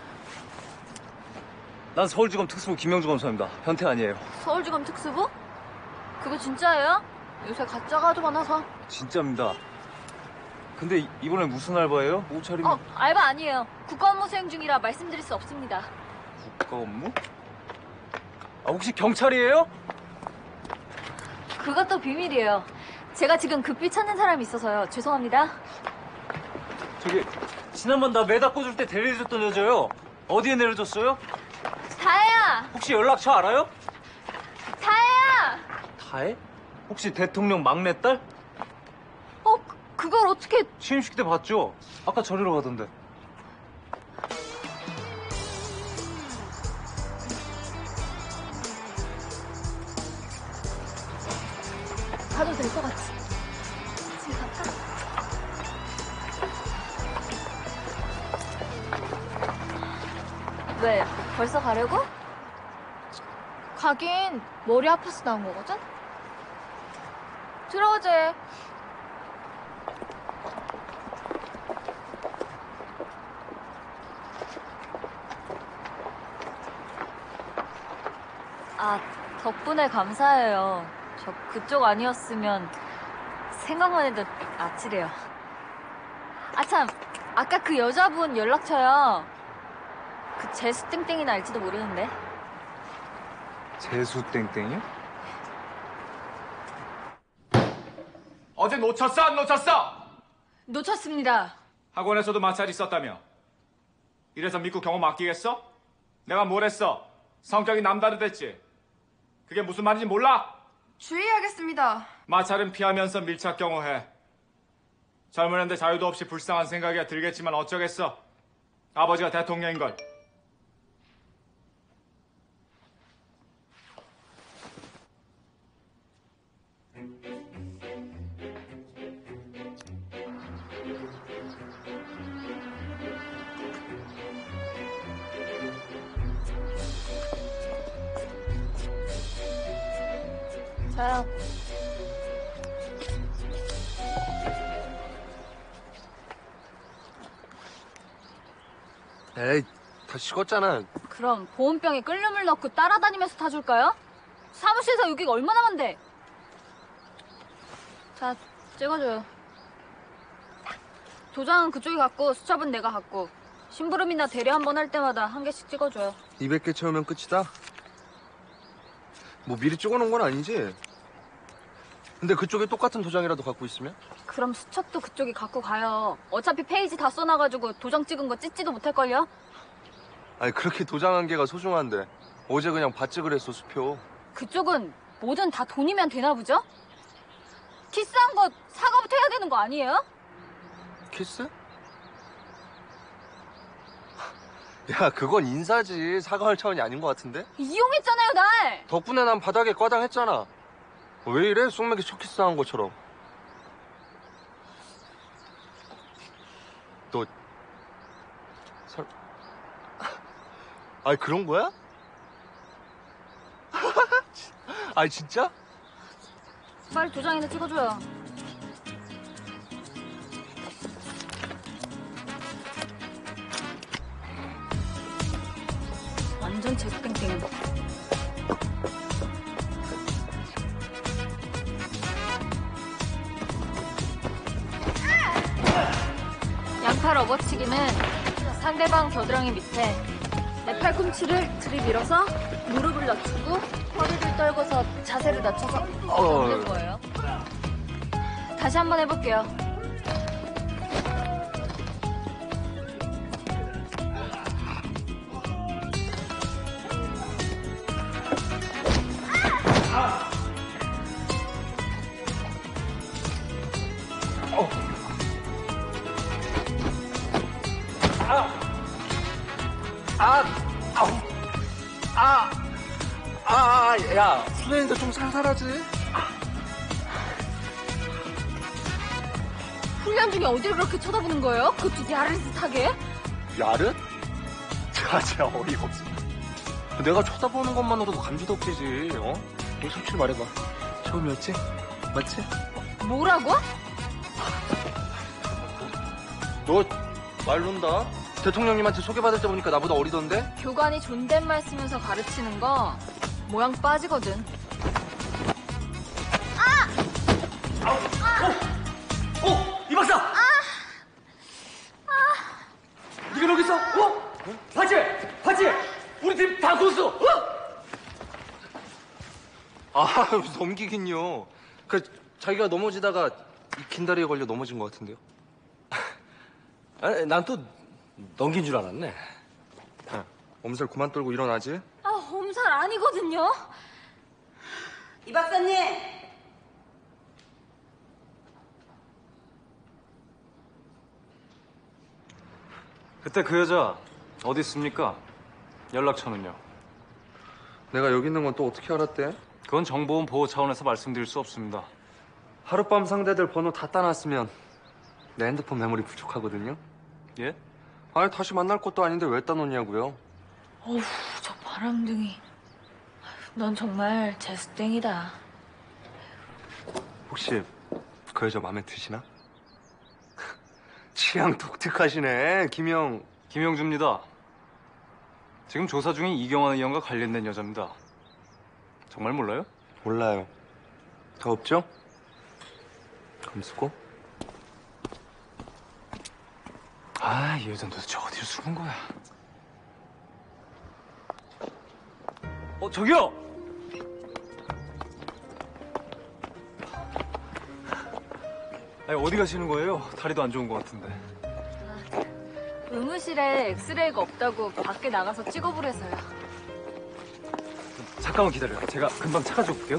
난 서울지검 특수부 김영주 검사입니다. 변태 아니에요. 서울지검 특수부? 그거 진짜예요? 요새 가짜가 아주 많아서. 진짜입니다. 근데 이번에 무슨 알바예요? 옷차림이. 알바 아니에요. 국가업무 수행 중이라 말씀드릴 수 없습니다. 국가 업무? 혹시 경찰이에요? 그것도 비밀이에요. 제가 지금 급히 찾는 사람이 있어서요. 죄송합니다. 저기 지난번 나 매다 꽂을 때 데려줬던 여자요. 어디에 내려줬어요? 다혜야! 혹시 연락처 알아요? 다혜야! 다혜? 혹시 대통령 막내딸? 그걸 어떻게... 취임식 때 봤죠? 아까 저리로 가던데. 가도 될 것 같지? 지금 갈까? 왜? 벌써 가려고? 가긴 머리 아파서 나온 거거든? 들어가재. 덕분에 감사해요. 저 그쪽 아니었으면 생각만 해도 아찔해요. 참, 아까 그 여자분 연락처요. 그 재수 땡땡이나 알지도 모르는데. 재수 땡땡이요? 어제 놓쳤어 안 놓쳤어? 놓쳤습니다. 학원에서도 마찰이 있었다며. 이래서 믿고 경호 맡기겠어? 내가 뭘 했어? 성격이 남다르댔지. 그게 무슨 말인지 몰라? 주의하겠습니다. 마찰은 피하면서 밀착 경호해. 젊은 애인데 자유도 없이 불쌍한 생각이 들겠지만 어쩌겠어. 아버지가 대통령인걸. 자요. 에이, 다 식었잖아. 그럼 보온병에 끓는 넣고 따라다니면서 타줄까요? 사무실에서 여기가 얼마나 많대? 자, 찍어줘요. 도장은 그쪽이 갖고 수첩은 내가 갖고 심부름이나 대리 한 번 할 때마다 한 개씩 찍어줘요. 200개 채우면 끝이다? 뭐 미리 찍어놓은 건 아니지? 근데 그쪽에 똑같은 도장이라도 갖고 있으면? 그럼 수첩도 그쪽이 갖고 가요. 어차피 페이지 다 써놔가지고 도장 찍은 거 찢지도 못할걸요? 아니 그렇게 도장 한 개가 소중한데 어제 그냥 받지 그랬어 수표. 그쪽은 뭐든 다 돈이면 되나 보죠? 키스한 거 사과부터 해야 되는 거 아니에요? 키스? 야 그건 인사지 사과할 차원이 아닌 것 같은데? 이용했잖아요 날! 덕분에 난 바닥에 꽈당했잖아. 왜 이래? 쑥맥이 첫 키스한 것처럼. 너 아니 그런 거야? 아니 진짜? 빨리 도장이나 찍어줘요. 완전 제땡땡. 양팔 업어치기는 상대방 겨드랑이 밑에 내 팔꿈치를 들이밀어서 무릎을 낮추고 허리를 떨궈서 자세를 낮춰서 잡는 거예요. 다시 한번 해볼게요. 야, 수련인데 좀 살살하지? 훈련 중에 어딜 그렇게 쳐다보는 거예요? 그것도 야릇하게? 야릇? 진짜 어이가 없어. 내가 쳐다보는 것만으로도 감지덕지지, 어? 너 솔직히 말해봐. 처음이었지? 맞지? 뭐라고? 너 말 논다? 대통령님한테 소개받을 때 보니까 나보다 어리던데? 교관이 존댓말 쓰면서 가르치는 거 모양 빠지거든. 이 박사! 네가 여기 있어? 봤지? 우리 팀 다 고수! 넘기긴요. 자기가 넘어지다가 이 긴 다리에 걸려 넘어진 것 같은데요? 난 또 넘긴 줄 알았네. 엄살 그만 떨고 일어나지? 엄살 아니거든요. 이 박사님! 그때 그 여자 어디 있습니까? 연락처는요? 내가 여기 있는 건 또 어떻게 알았대? 그건 정보원 보호 차원에서 말씀드릴 수 없습니다. 하룻밤 상대들 번호 다 따놨으면 내 핸드폰 메모리 부족하거든요? 예? 아니 다시 만날 것도 아닌데 왜 따놓냐고요? 어휴, 저 바람둥이. 넌 정말 제스땡이다. 혹시 그 여자 마음에 드시나? 취향 독특하시네, 김영주입니다. 지금 조사 중인 이경환 의원과 관련된 여자입니다. 정말 몰라요? 몰라요. 더 없죠? 검수고? 이 여자는 도대체 어디를 숨은 거야? 저기요! 어디 가시는 거예요? 다리도 안 좋은 것 같은데. 의무실에 엑스레이가 없다고 밖에 나가서 찍어보래서요. 잠깐만 기다려요. 제가 금방 차 가지고 올게요.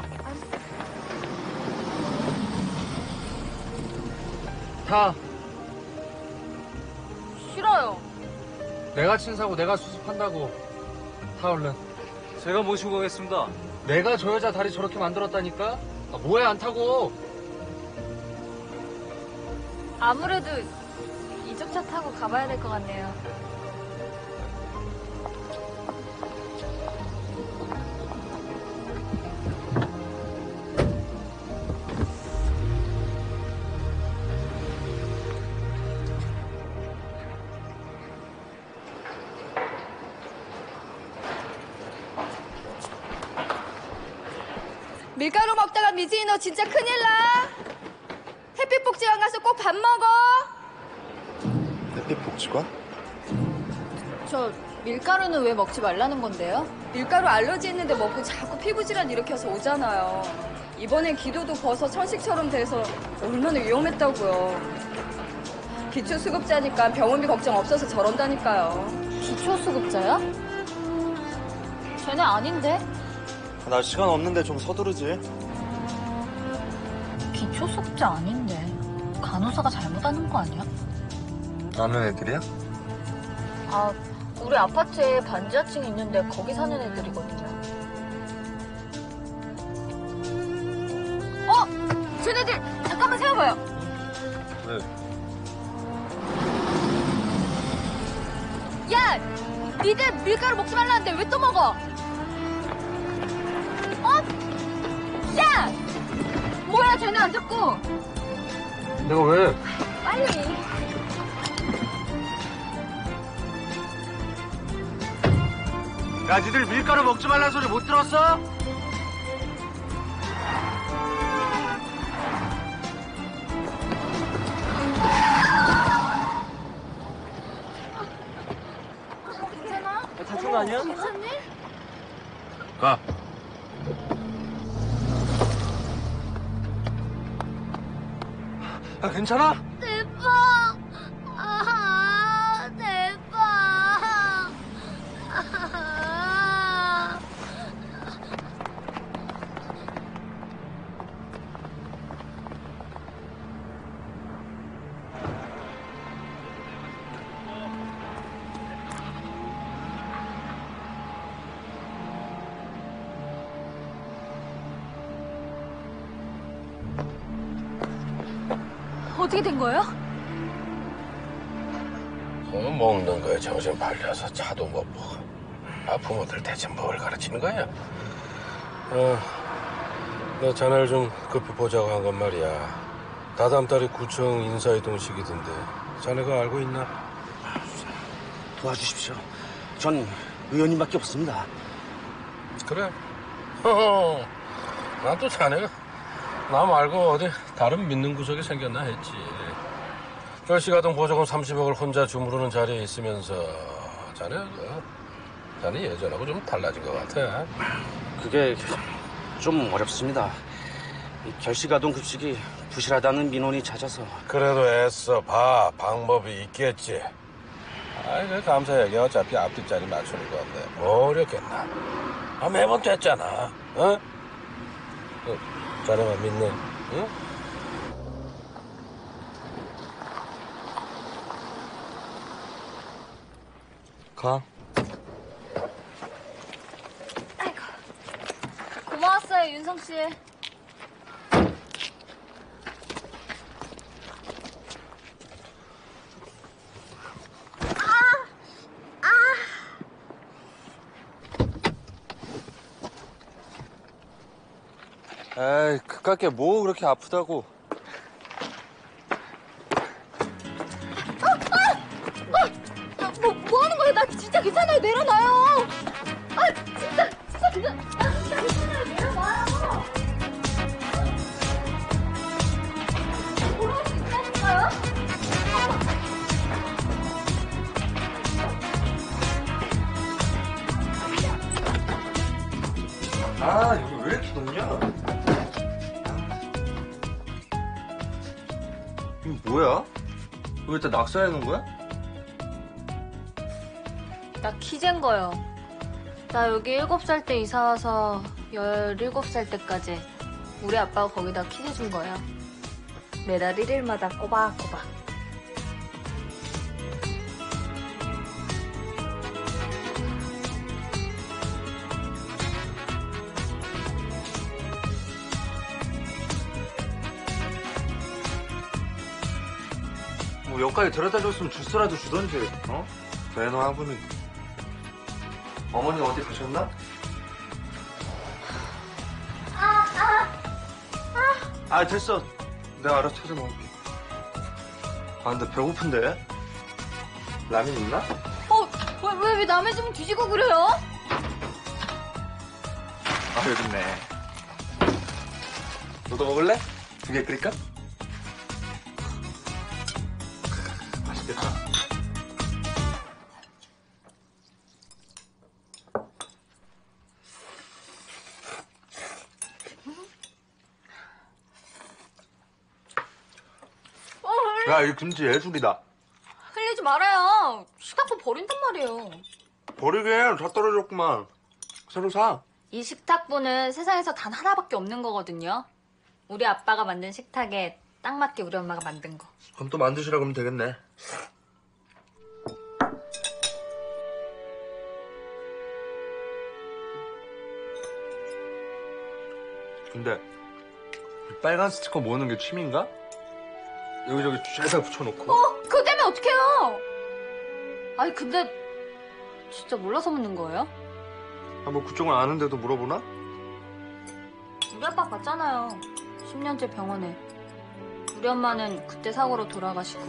타. 싫어요. 내가 친 사고 내가 수습한다고. 타 얼른. 제가 모시고 가겠습니다. 내가 저 여자 다리 저렇게 만들었다니까? 뭐해 안 타고? 아무래도 이쪽 차 타고 가봐야 될 것 같네요. 밀가루 먹다가 미진이 너 진짜 큰일 나. 햇빛 복지관 가서 꼭 밥 먹어. 햇빛 복지관? 저 밀가루는 왜 먹지 말라는 건데요? 밀가루 알러지 있는데 먹고 자꾸 피부 질환 일으켜서 오잖아요. 이번엔 기도도 벗어 천식처럼 돼서 얼마나 위험했다고요. 기초수급자니까 병원비 걱정 없어서 저런다니까요. 기초수급자야? 쟤네 아닌데? 나 시간 없는데 좀 서두르지. 기초수급자 아닌데 간호사가 잘못하는 거 아니야? 아는 애들이야? 아, 우리 아파트에 반지하층이 있는데 거기 사는 애들이거든요. 쟤네들 잠깐만 세워봐요. 왜? 야, 니들 밀가루 먹지 말라는데 왜 또 먹어? 야! 뭐야, 쟤네 안 잡고? 내가 왜? 빨리. 야, 니들 밀가루 먹지 말라는 소리 못 들었어? 괜찮아? 다친 거 아니야? 괜찮니? 가. 괜찮아? 대박! 대박! 어떻게 된 거예요? 먹는 거에 정신 팔려서 차도 못 보고 부모들 대체 뭘 가르치는 거야? 나 자네를 좀 급히 보자고 한 건 말이야. 다다음 달에 구청 인사이동식이던데 자네가 알고 있나? 도와주십시오. 전 의원님밖에 없습니다. 그래? 난 또 자네가 나 말고 어디 다른 믿는 구석이 생겼나 했지. 결시가동 보조금 30억을 혼자 주무르는 자리에 있으면서 자네 예전하고 좀 달라진 것 같아. 그게 좀 어렵습니다. 이 결시가동 급식이 부실하다는 민원이 잦아서. 그래도 애써 봐. 방법이 있겠지. 아이, 그 감사 얘기 어차피 앞뒷자리 맞추는 건데 뭐 어렵겠나. 매번 됐잖아. 자네만 믿네. 응? 가. 고마웠어요, 윤성 씨. 에이, 그깟게 뭐 그렇게 아프다고. 뭐 하는 거예요? 나 진짜 괜찮아요. 내려놔요. 진짜 괜찮아요. 내려놔요. 돌아올 수 있다니까요? 여기 왜 이렇게 덥냐? 이거 뭐야? 여기다 낙서해 놓은 거야? 나 키 잰 거요. 나 여기 7살 때 이사 와서 17살 때까지 우리 아빠가 거기다 키 재준 거예요. 매달 1일마다 꼬박꼬박. 뭐 여기까지 데려다 줬으면 주스라도 주던지. 대노하고는. 어머니 어디 가셨나? 됐어. 내가 알아서 찾아 먹을게. 근데 배고픈데? 라면 있나? 왜 남의 집은 뒤지고 그래요? 여기 있네. 너도 먹을래? 2개 끓일까? 맛있겠다. 야, 이 김치 예술이다. 흘리지 말아요. 식탁보 버린단 말이에요. 버리게 다 떨어졌구만. 새로 사. 이 식탁보는 세상에서 단 하나밖에 없는 거거든요. 우리 아빠가 만든 식탁에 딱 맞게 우리 엄마가 만든 거. 그럼 또 만드시라 그러면 되겠네. 근데 이 빨간 스티커 모으는 게 취미인가? 여기저기 쫙 붙여놓고. 그거 때문에 어떡해요? 아니 근데 진짜 몰라서 묻는 거예요? 아, 뭐 그쪽은 아는데도 물어보나? 우리 아빠 봤잖아요. 10년째 병원에. 우리 엄마는 그때 사고로 돌아가시고.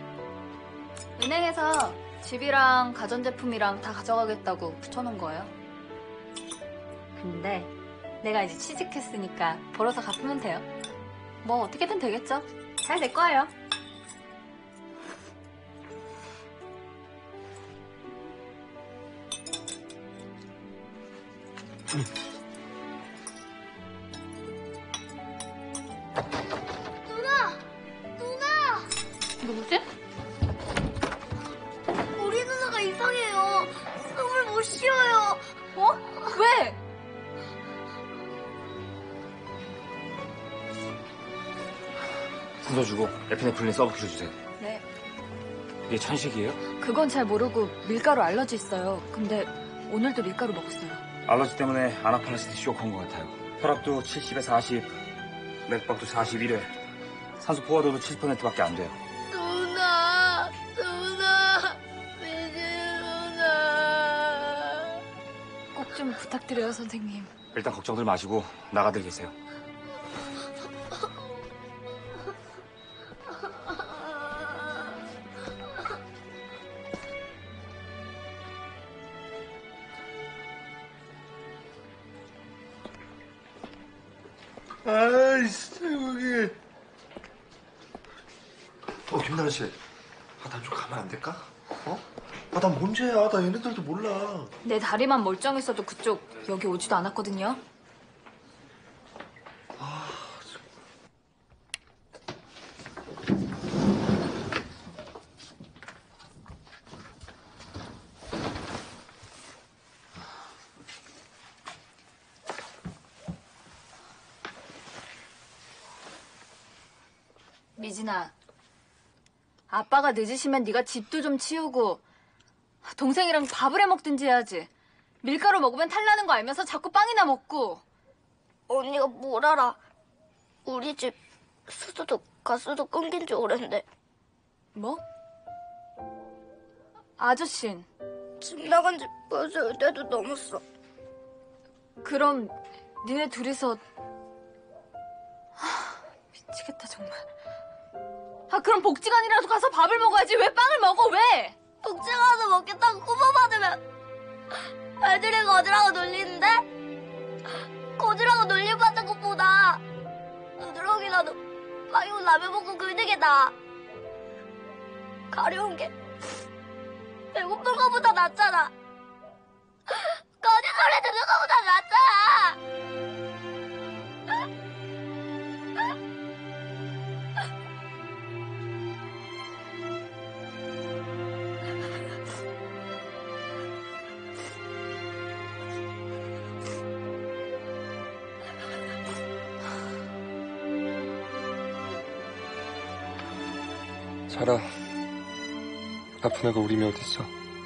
은행에서 집이랑 가전제품이랑 다 가져가겠다고 붙여놓은 거예요. 근데 내가 이제 취직했으니까 벌어서 갚으면 돼요. 뭐 어떻게든 되겠죠? 잘 될 거예요. 누나! 누구지? 우리 누나가 이상해요. 숨을 못 쉬어요. 어? 왜? 순서 주고 에피네프린 서브큐를 주세요. 네. 이게 천식이에요? 그건 잘 모르고 밀가루 알러지 있어요. 근데 오늘도 밀가루 먹었어요. 알러지 때문에 아나팔라시티 쇼크한 것 같아요. 혈압도 70에 40, 맥박도 41에 산소 포화도도 70%밖에 안 돼요. 누나! 미지 누나! 꼭 좀 부탁드려요, 선생님. 일단 걱정들 마시고 나가들 계세요. 아이씨, 여기. 김나라 씨. 난 좀 가면 안 될까? 난 뭔죄야. 나 얘네들도 몰라. 내 다리만 멀쩡했어도 그쪽 여기 오지도 않았거든요. 미진아, 아빠가 늦으시면 네가 집도 좀 치우고 동생이랑 밥을 해 먹든지 해야지. 밀가루 먹으면 탈나는 거 알면서 자꾸 빵이나 먹고. 언니가 뭘 알아? 우리 집 수도도 가스도 끊긴 지 오랜데. 뭐? 아저씨는? 집 나간 지 벌써 의대도 넘었어. 그럼 니네 둘이서 미치겠다 정말. 그럼 복지관이라도 가서 밥을 먹어야지. 왜 빵을 먹어? 왜? 복지관에서 먹겠다고 꾸며받으면 애들이 거지라고 놀리는데? 거지라고 놀림받는 것보다 누렁이라도 빵이고 라면 먹고 긁는 게 나아. 가려운 게 배고픈 거보다 낫잖아. 거짓 소리 듣는 거보다 낫잖아. 자라, 아픈 애가 우리 며 어딨어?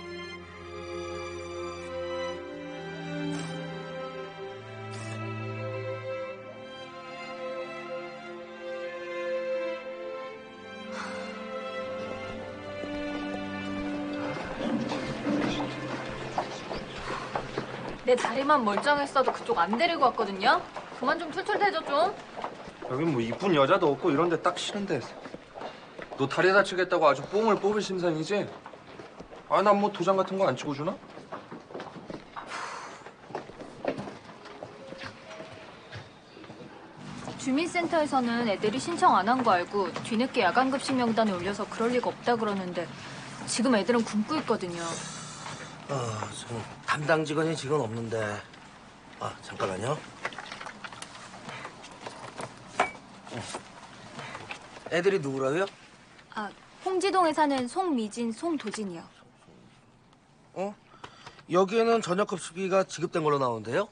내 다리만 멀쩡했어도 그쪽 안 데리고 왔거든요. 그만 좀 툴툴대줘 좀. 여긴 뭐 이쁜 여자도 없고 이런데 딱 싫은데. 너 다리 다치겠다고 아주 뽕을 뽑을 심상이지? 난 뭐 도장 같은 거 안 찍어주나? 주민센터에서는 애들이 신청 안 한 거 알고 뒤늦게 야간급식 명단에 올려서 그럴 리가 없다 그러는데 지금 애들은 굶고 있거든요. 저 담당 직원이 지금 없는데. 잠깐만요. 애들이 누구라고요? 아, 홍지동에 사는 송미진, 송도진이요. 여기에는 저녁 급식비가 지급된 걸로 나오는데요.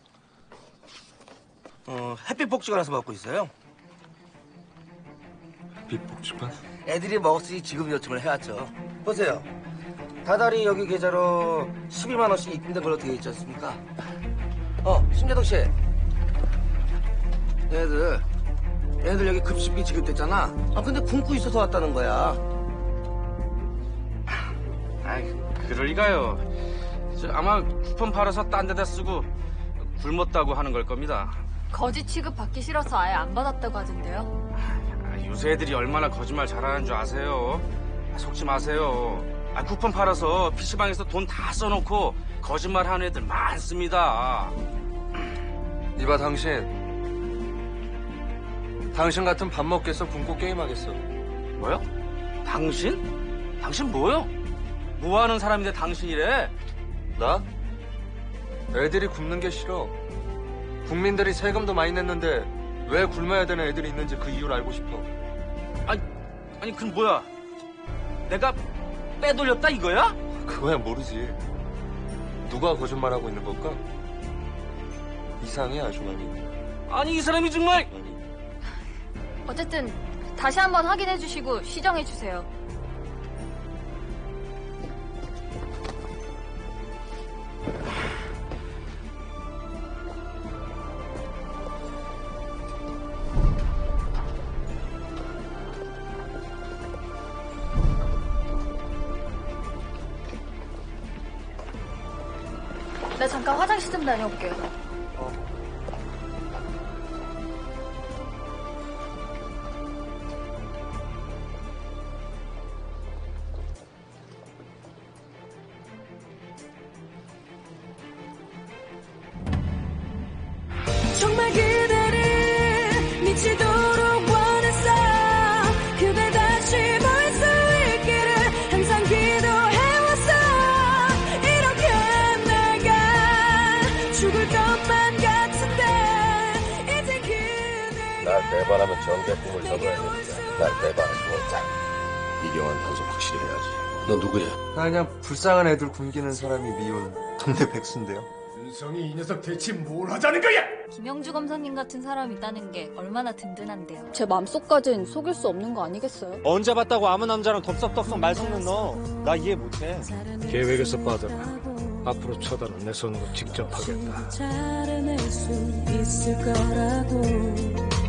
햇빛 복지관에서 받고 있어요. 햇빛 복지관? 애들이 먹었으니 지급 요청을 해왔죠. 보세요. 다달이 여기 계좌로 12만 원씩 입금된 걸로 되어 있지 않습니까? 신재동 씨. 얘네들 여기 급식비 지급됐잖아. 근데 굶고 있어서 왔다는 거야. 아이, 그럴 리가요. 아마 쿠폰 팔아서 딴 데다 쓰고 굶었다고 하는 걸 겁니다. 거짓 취급 받기 싫어서 아예 안 받았다고 하던데요. 요새 애들이 얼마나 거짓말 잘하는 줄 아세요? 속지 마세요. 쿠폰 팔아서 PC방에서 돈 다 써놓고 거짓말 하는 애들 많습니다. 이봐 당신 같은 밥 먹겠어? 굶고 게임하겠어? 뭐요? 당신? 당신 뭐요? 뭐 하는 사람인데 당신이래? 나? 애들이 굶는 게 싫어. 국민들이 세금도 많이 냈는데 왜 굶어야 되는 애들이 있는지 그 이유를 알고 싶어. 아니 그건 뭐야? 내가 빼돌렸다 이거야? 그거야 모르지. 누가 거짓말하고 있는 걸까? 이상해 아주 많이. 아니 이 사람이 정말. 어쨌든 다시 한번 확인해 주시고 시정해 주세요. 나 잠깐 화장실 좀 다녀올게요. 정말 그대를 미치도록 원했어. 그대 다시 볼 수 있기를 항상 기도해왔어. 이렇게 내가 죽을 것만 같은데 이제 그대가 날 배반하면 정계 꿈을 접어야 됩니다. 날 배반할 수 없다. 이경환 단속 확실히 해야지. 너 누구야? 나 그냥 불쌍한 애들 굶기는 사람이 미운 동네 백수인데요. 윤성이 이 녀석 대체 뭘 하자는 거야? 김영주 검사님 같은 사람 있다는 게 얼마나 든든한데요. 제 맘속까진 속일 수 없는 거 아니겠어요? 언제 봤다고 아무 남자랑 덥석덥석 말 섞는 너. 나 이해 못해. 계획에서 빠져라. 앞으로 처단은 내 손으로 직접 하겠다. 잘해낼 수 있을 거라고